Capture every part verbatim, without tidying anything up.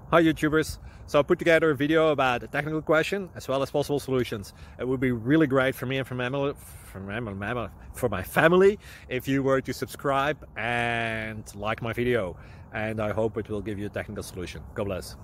Hi YouTubers! So I put together a video about a technical question as well as possible solutions. It would be really great for me and for my, for my, for my family if you were to subscribe and like my video, and I hope it will give you a technical solution. God bless.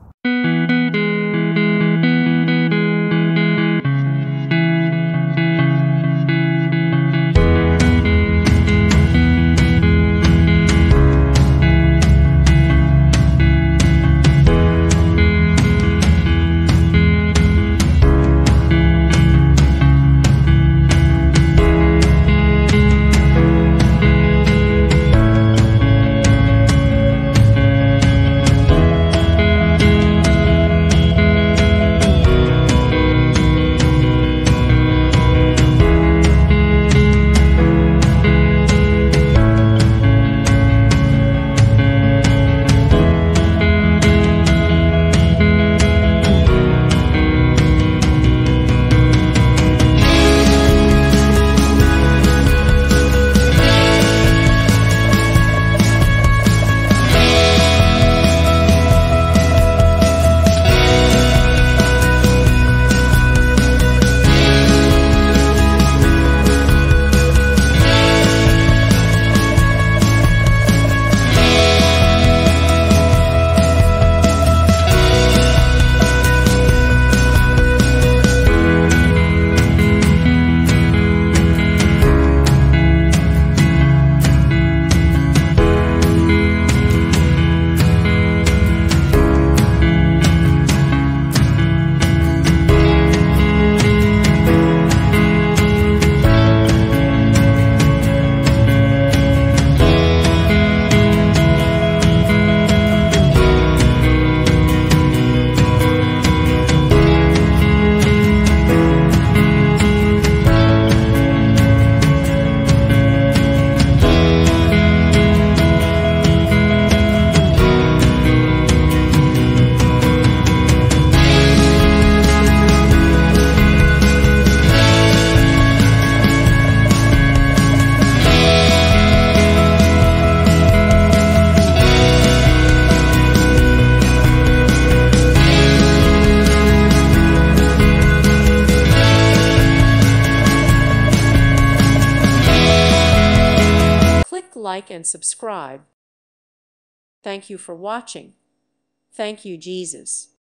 Like and subscribe. Thank you for watching. Thank you, Jesus.